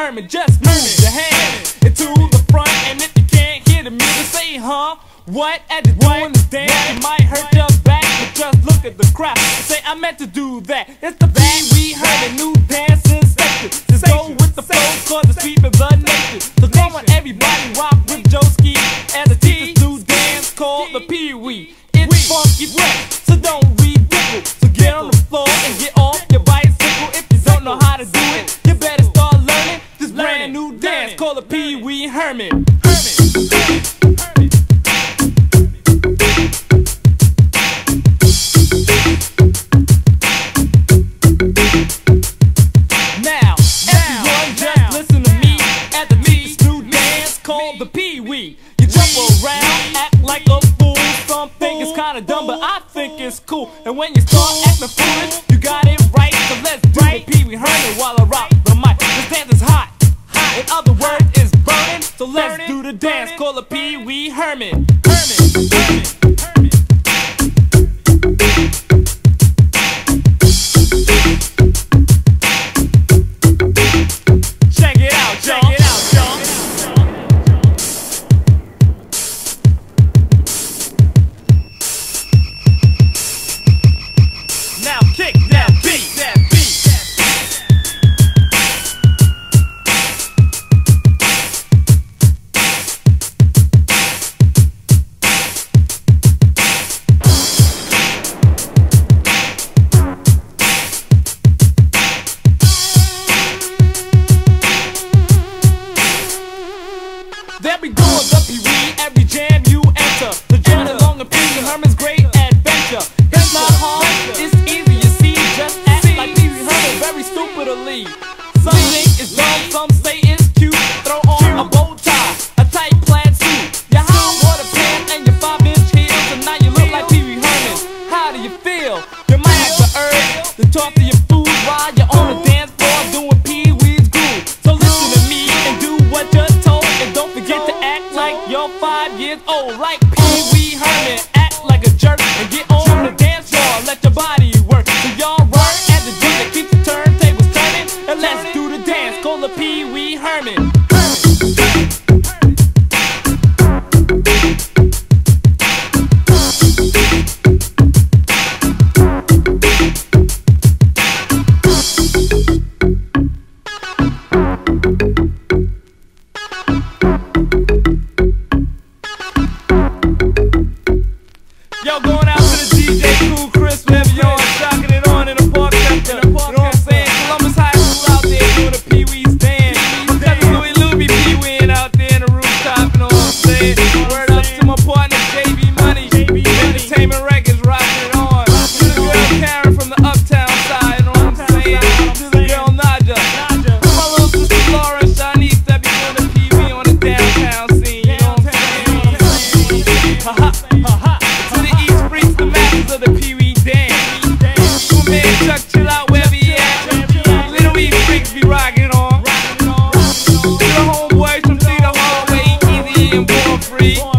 Herman. Just move your hand into the front, and if you can't hear the music, say huh? What? As you're doing this dance, it might hurt your back, but just look at the crowd. Say I meant to do that. It's the Pee Wee Herman new dance sensation. Just go with the flow, cause it's sweeping the nation. So come on everybody, rock with Joeski and the T's new dance called the Pee Wee. It's funky fresh, so don't ridicule. So get on the floor and get off your bicycle. If you don't know how to do it, you better start learning this brand new dance called the Pee Wee Herman. Called the Pee Wee. You jump around, act like a fool. Some think it's kinda dumb, but I think it's cool. And when you start acting foolish, you got it right. So let's do the Pee Wee Herman while I rock the mic. This dance is hot. In other words, it's burning. So let's do the dance called the Pee Wee Herman. Check it out, y'all. Now kick that beat, There we go, the Pee Wee, every jam you enter. The journey along the Pee Wee Herman's great adventure. It's not hard, it's easy, you see. Just act like Pee Wee Herman, very stupidly. Some think it's dumb, some say it's cute. Throw on a bow tie, a tight plaid suit, your hot water pants and your 5-inch heels, and now you look like Pee Wee Herman. How do you feel? You might have the urge to talk to your food while you're on the dance floor doing Pee Wee's groove. So listen to me and do what you're told, and don't forget to act like you're 5 years old. Like Pee Wee Herman, act like a jerk and get on the dance floor. Let your body work. So y'all work at the beat that keeps the turntables turning, and let's do the dance called the Pee Wee Herman. Yo, going out to the DJ Cool Chris, whenever you're on, shocking it on in the park sector. You know what I'm saying? Columbus High School out there doing the Pee Wee's dance. My cousin Louie Lou be Pee Weeing out there in the rooftop, you know what I'm saying? Word up to my partner JB Money, Entertainment Records, rocking it on. To the girl Karen from the Uptown side, you know what I'm saying? To the girl Naja. My little sister Laura and Shanice that be doing the Pee Wee on the downtown scene, you know what I'm saying? Ha ha. Of the Pee Wee dance. You a man Chuck, chill out wherever he at. Little wee freaks be rocking on. To the homeboys from Cedar Hallway, Easy and Born Free.